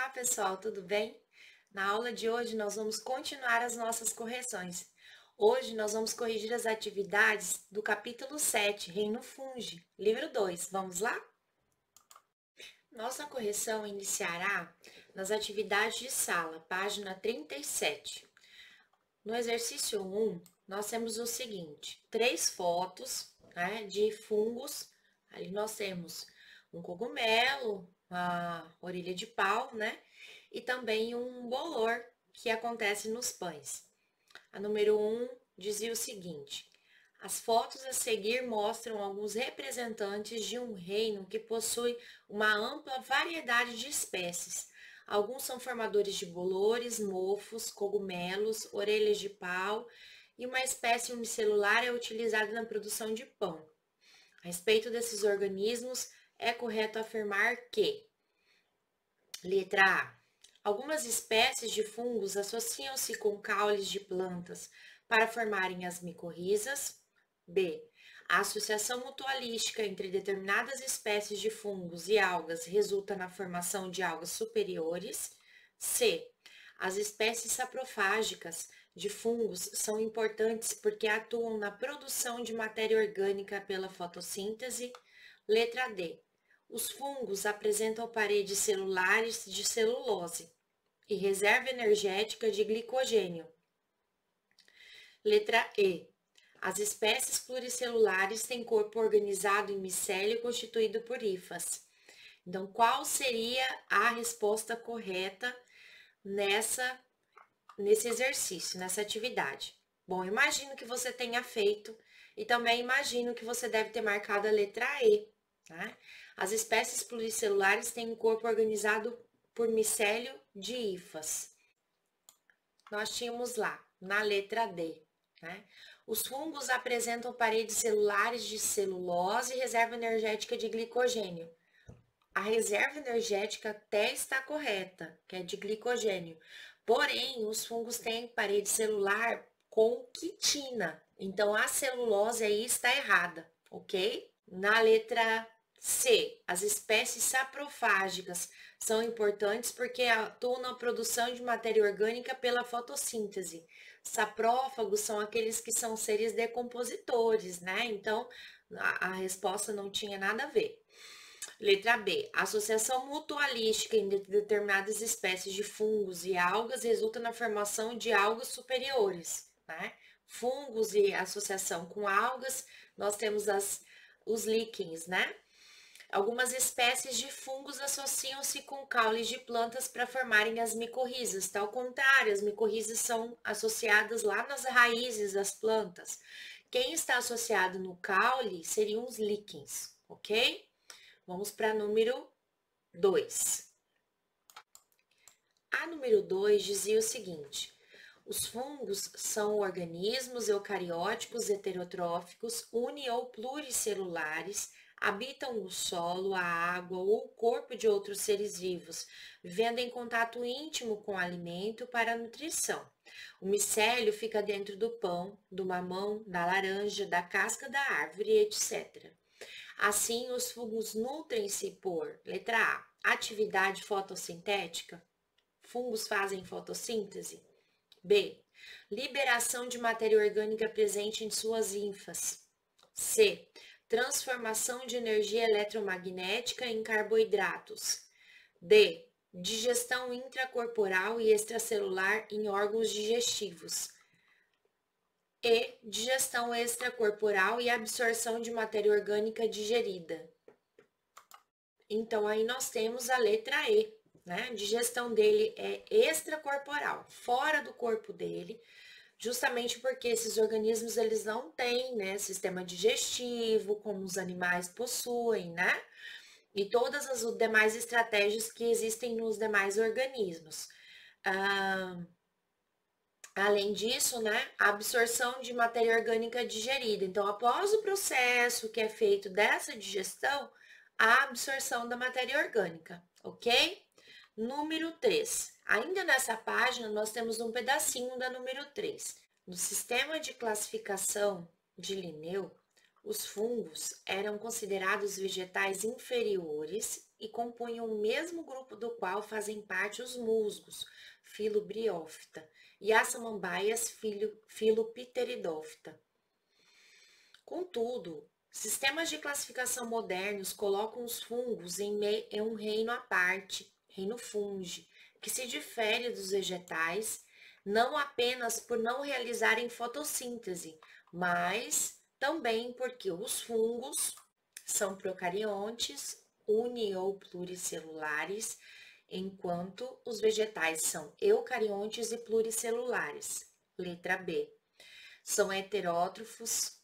Olá, pessoal, tudo bem? Na aula de hoje, nós vamos continuar as nossas correções. Hoje, nós vamos corrigir as atividades do capítulo 7, Reino Fungi, livro 2. Vamos lá? Nossa correção iniciará nas atividades de sala, página 37. No exercício 1, nós temos o seguinte: 3 fotos, de fungos. Ali nós temos um cogumelo, uma orelha de pau, e também um bolor que acontece nos pães. A número 1 dizia o seguinte: as fotos a seguir mostram alguns representantes de um reino que possui uma ampla variedade de espécies. Alguns são formadores de bolores, mofos, cogumelos, orelhas de pau e uma espécie unicelular é utilizada na produção de pão. A respeito desses organismos, é correto afirmar que: letra A. Algumas espécies de fungos associam-se com caules de plantas para formarem as micorrizas. B. A associação mutualística entre determinadas espécies de fungos e algas resulta na formação de algas superiores. C. As espécies saprofágicas de fungos são importantes porque atuam na produção de matéria orgânica pela fotossíntese. Letra D. Os fungos apresentam paredes celulares de celulose e reserva energética de glicogênio. Letra E. As espécies pluricelulares têm corpo organizado em micélio constituído por hifas. Então, qual seria a resposta correta nesse exercício, nessa atividade? Bom, imagino que você tenha feito e também imagino que você deve ter marcado a letra E. As espécies pluricelulares têm um corpo organizado por micélio de hifas. Nós tínhamos lá, na letra D, os fungos apresentam paredes celulares de celulose e reserva energética de glicogênio. A reserva energética até está correta, que é de glicogênio. Porém, os fungos têm parede celular com quitina. Então, a celulose aí está errada, ok? Na letra C, as espécies saprofágicas são importantes porque atuam na produção de matéria orgânica pela fotossíntese. Saprófagos são aqueles que são seres decompositores, Então, a resposta não tinha nada a ver. Letra B. A associação mutualística entre determinadas espécies de fungos e algas resulta na formação de algas superiores, Fungos e associação com algas, nós temos os líquens, Algumas espécies de fungos associam-se com caules de plantas para formarem as micorrizas. Ao contrário, as micorrizas são associadas lá nas raízes das plantas. Quem está associado no caule seriam os líquens, ok? Vamos para número 2. A número 2 dizia o seguinte: os fungos são organismos eucarióticos heterotróficos, uni ou pluricelulares, habitam o solo, a água ou o corpo de outros seres vivos, vivendo em contato íntimo com o alimento para a nutrição. O micélio fica dentro do pão, do mamão, da laranja, da casca da árvore, etc. Assim, os fungos nutrem-se por, letra A, atividade fotossintética. Fungos fazem fotossíntese. B, liberação de matéria orgânica presente em suas hifas. C, transformação de energia eletromagnética em carboidratos. D, digestão intracorporal e extracelular em órgãos digestivos. E, digestão extracorporal e absorção de matéria orgânica digerida. Então, aí nós temos a letra E, A digestão dele é extracorporal, fora do corpo dele, justamente porque esses organismos, eles não têm, sistema digestivo, como os animais possuem, E todas as demais estratégias que existem nos demais organismos. Além disso, a absorção de matéria orgânica digerida. Então, após o processo que é feito dessa digestão, a absorção da matéria orgânica, ok? Número 3. Ainda nessa página, nós temos um pedacinho da número 3. No sistema de classificação de Linneu, os fungos eram considerados vegetais inferiores e compunham o mesmo grupo do qual fazem parte os musgos, filo Bryophyta, e as samambaias, filo Pteridophyta. Contudo, sistemas de classificação modernos colocam os fungos em um reino à parte, reino fungi, que se difere dos vegetais, não apenas por não realizarem fotossíntese, mas também porque os fungos são procariontes, uni- ou pluricelulares, enquanto os vegetais são eucariontes e pluricelulares. Letra B. São heterótrofos,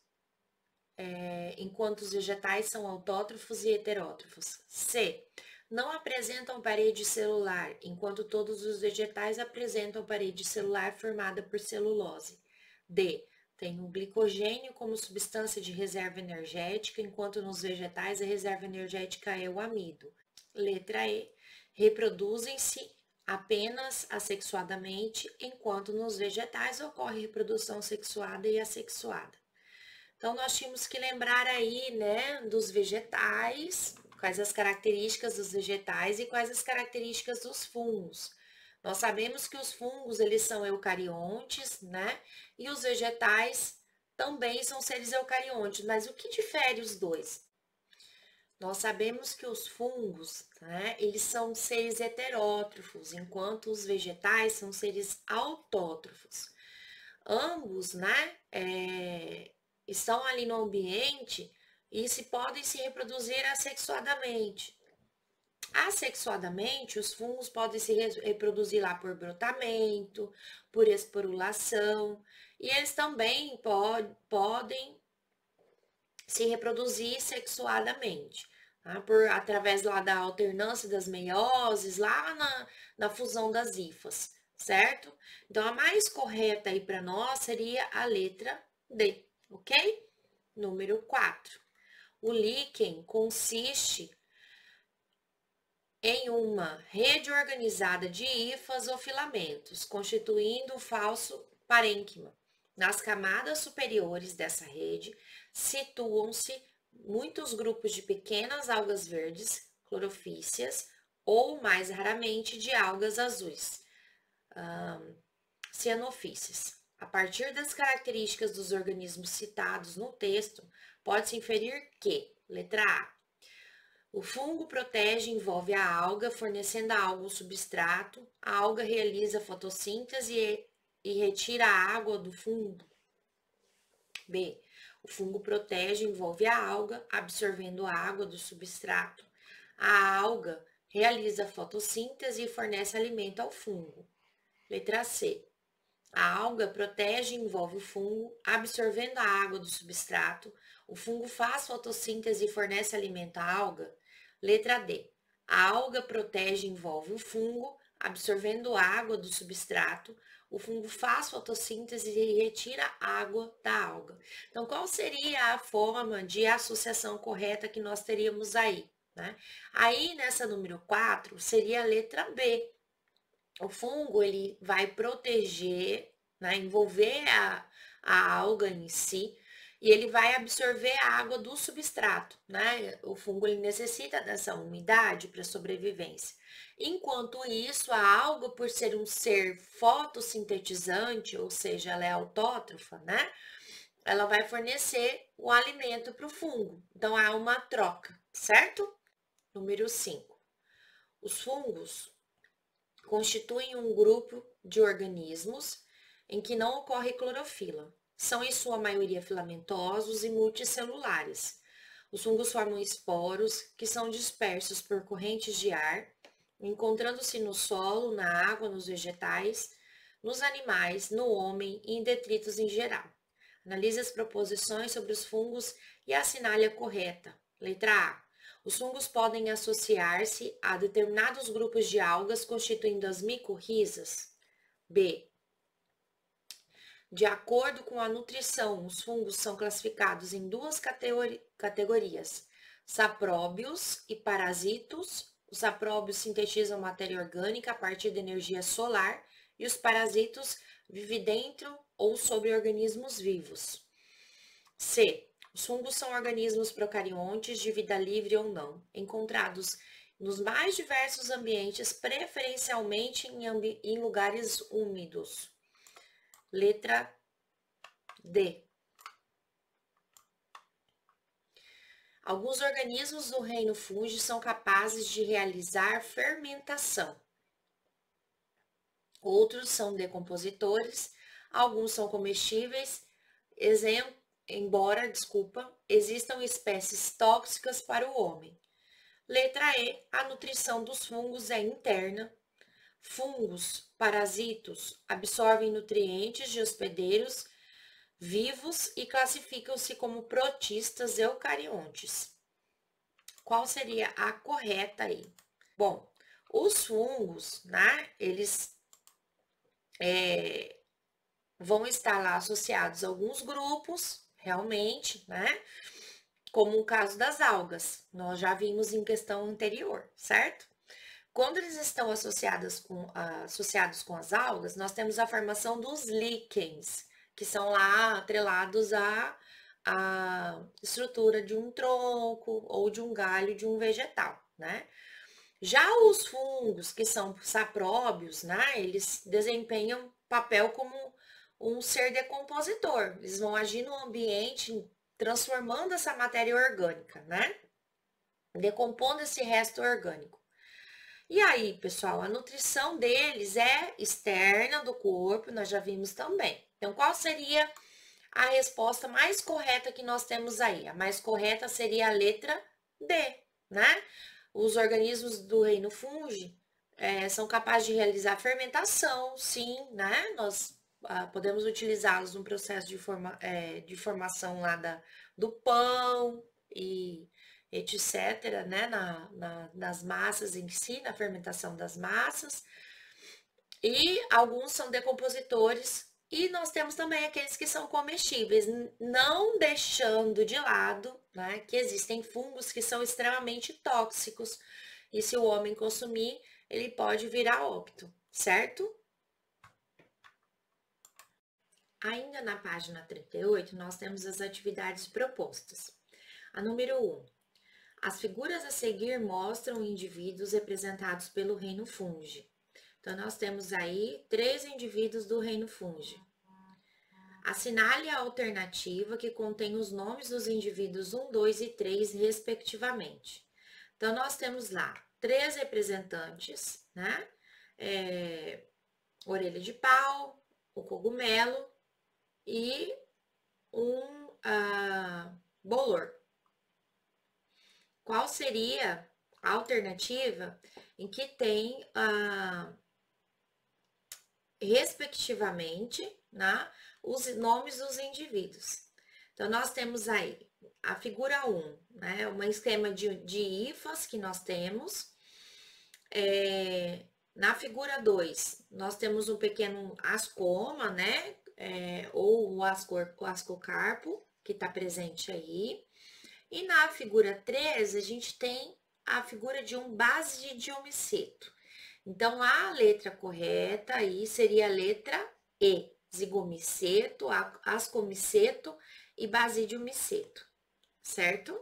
enquanto os vegetais são autótrofos e heterótrofos. C. Não apresentam parede celular, enquanto todos os vegetais apresentam parede celular formada por celulose. D. Tem o glicogênio como substância de reserva energética, enquanto nos vegetais a reserva energética é o amido. Letra E. Reproduzem-se apenas assexuadamente, enquanto nos vegetais ocorre reprodução sexuada e assexuada. Então, nós tínhamos que lembrar aí, né, dos vegetais, quais as características dos vegetais e quais as características dos fungos. Nós sabemos que os fungos, eles são eucariontes, né, e os vegetais também são seres eucariontes, mas o que difere os dois? Nós sabemos que os fungos, né, eles são seres heterótrofos, enquanto os vegetais são seres autótrofos. Ambos, né, estão ali no ambiente e podem se reproduzir assexuadamente. Assexuadamente, os fungos podem se reproduzir lá por brotamento, por esporulação, e eles também podem se reproduzir sexuadamente, tá? Através lá da alternância das meioses, lá na fusão das hifas, certo? Então, a mais correta aí para nós seria a letra D, ok? Número 4. O líquen consiste em uma rede organizada de hifas ou filamentos, constituindo um falso parênquima. Nas camadas superiores dessa rede, situam-se muitos grupos de pequenas algas verdes, clorofícias, ou mais raramente de algas azuis, cianofícias. A partir das características dos organismos citados no texto, pode-se inferir que, letra A, o fungo protege e envolve a alga, fornecendo à alga o substrato. A alga realiza fotossíntese e retira a água do fungo. B. O fungo protege e envolve a alga, absorvendo a água do substrato. A alga realiza fotossíntese e fornece alimento ao fungo. Letra C. A alga protege e envolve o fungo, absorvendo a água do substrato. O fungo faz fotossíntese e fornece alimento à alga. Letra D. A alga protege e envolve o fungo, absorvendo a água do substrato. O fungo faz fotossíntese e retira a água da alga. Então, qual seria a forma de associação correta que nós teríamos aí, né? Aí, nessa número 4, seria a letra B. O fungo, ele vai proteger, né, envolver a alga em si, e ele vai absorver a água do substrato, né? O fungo, ele necessita dessa umidade para sobrevivência. Enquanto isso, a alga, por ser um ser fotossintetizante, ou seja, ela é autótrofa, né? Ela vai fornecer o alimento para o fungo. Então, há uma troca, certo? Número 5. Os fungos constituem um grupo de organismos em que não ocorre clorofila. São, em sua maioria, filamentosos e multicelulares. Os fungos formam esporos que são dispersos por correntes de ar, encontrando-se no solo, na água, nos vegetais, nos animais, no homem e em detritos em geral. Analise as proposições sobre os fungos e assinale a correta. Letra A. Os fungos podem associar-se a determinados grupos de algas, constituindo as micorrizas. B. De acordo com a nutrição, os fungos são classificados em duas categorias: sapróbios e parasitos. Os sapróbios sintetizam matéria orgânica a partir da energia solar e os parasitos vivem dentro ou sobre organismos vivos. C. Os fungos são organismos procariontes de vida livre ou não, encontrados nos mais diversos ambientes, preferencialmente em lugares úmidos. Letra D. Alguns organismos do reino fungi são capazes de realizar fermentação. Outros são decompositores, alguns são comestíveis, embora existam espécies tóxicas para o homem. Letra E, a nutrição dos fungos é interna. Fungos parasitos absorvem nutrientes de hospedeiros vivos e classificam-se como protistas eucariontes. Qual seria a correta aí? Bom, os fungos, né, eles vão estar lá associados a alguns grupos, realmente, né? Como o caso das algas, nós já vimos em questão anterior, certo? Quando eles estão associados com as algas, nós temos a formação dos líquens, que são lá atrelados à estrutura de um tronco ou de um galho de um vegetal, né? Já os fungos, que são sapróbios, né? Eles desempenham papel como um ser decompositor. Eles vão agir no ambiente, transformando essa matéria orgânica, né? Decompondo esse resto orgânico. E aí, pessoal, a nutrição deles é externa do corpo, nós já vimos também. Então, qual seria a resposta mais correta que nós temos aí? A mais correta seria a letra D, né? Os organismos do reino fungi são capazes de realizar fermentação, sim, né? Nós podemos utilizá-los no processo de formação lá do pão e etc., né? Nas massas em si, na fermentação das massas. E alguns são decompositores. E nós temos também aqueles que são comestíveis, não deixando de lado, né, que existem fungos que são extremamente tóxicos. E se o homem consumir, ele pode virar óbito, certo? Ainda na página 38, nós temos as atividades propostas. A número 1. As figuras a seguir mostram indivíduos representados pelo reino fungi. Então, nós temos aí 3 indivíduos do reino fungi. Assinale a alternativa que contém os nomes dos indivíduos 1, 2 e 3, respectivamente. Então, nós temos lá 3 representantes, né? Orelha de pau, o cogumelo e um bolor. Qual seria a alternativa em que tem respectivamente, né, os nomes dos indivíduos? Então, nós temos aí a figura 1, né, um esquema de hifas que nós temos. Na figura 2, nós temos um pequeno ascoma, né, ou o ascocarpo, que está presente aí. E na figura 3, a gente tem a figura de um basidiomyceto. Então, a letra correta aí seria a letra E, zigomiceto, ascomiceto e basidiomyceto, certo?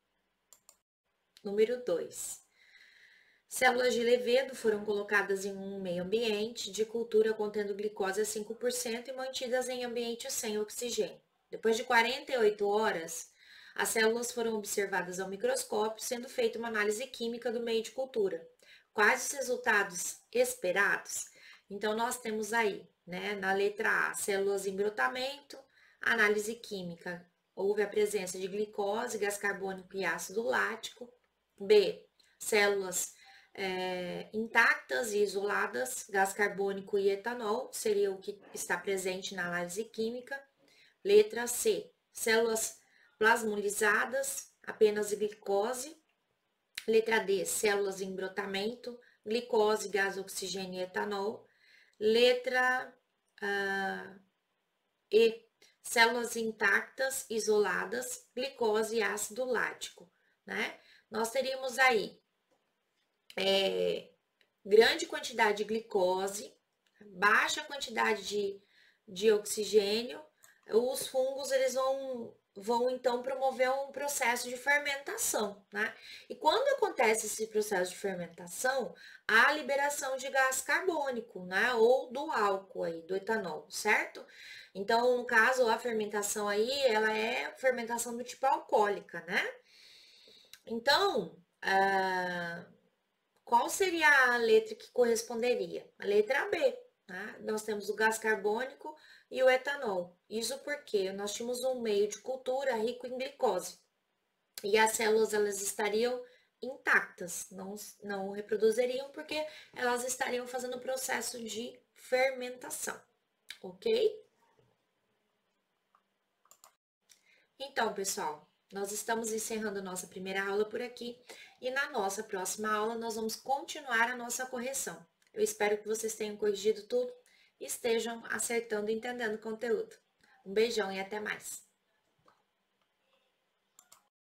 Número 2. Células de levedo foram colocadas em um meio ambiente de cultura contendo glicose a 5% e mantidas em ambiente sem oxigênio. Depois de 48 horas, as células foram observadas ao microscópio, sendo feita uma análise química do meio de cultura. Quais os resultados esperados? Então, nós temos aí, né, na letra A, células em brotamento, análise química, houve a presença de glicose, gás carbônico e ácido lático. B, células intactas e isoladas, gás carbônico e etanol, seria o que está presente na análise química. Letra C, células plasmolizadas, apenas glicose. Letra D, células em brotamento, glicose, gás, oxigênio e etanol. Letra E, células intactas, isoladas, glicose e ácido lático, né? Nós teríamos aí grande quantidade de glicose, baixa quantidade de oxigênio. Os fungos, eles vão vão então promover um processo de fermentação, né? E quando acontece esse processo de fermentação, há a liberação de gás carbônico, né? Ou do álcool aí, do etanol, certo? Então, no caso, a fermentação aí, ela é fermentação do tipo alcoólica, né? Então, qual seria a letra que corresponderia? A letra B, né? Nós temos o gás carbônico e o etanol. Isso porque nós tínhamos um meio de cultura rico em glicose. E as células, elas estariam intactas, não reproduziriam porque elas estariam fazendo o processo de fermentação, ok? Então, pessoal, nós estamos encerrando nossa primeira aula por aqui e na nossa próxima aula nós vamos continuar a nossa correção. Eu espero que vocês tenham corrigido tudo e estejam acertando e entendendo o conteúdo. Um beijão e até mais!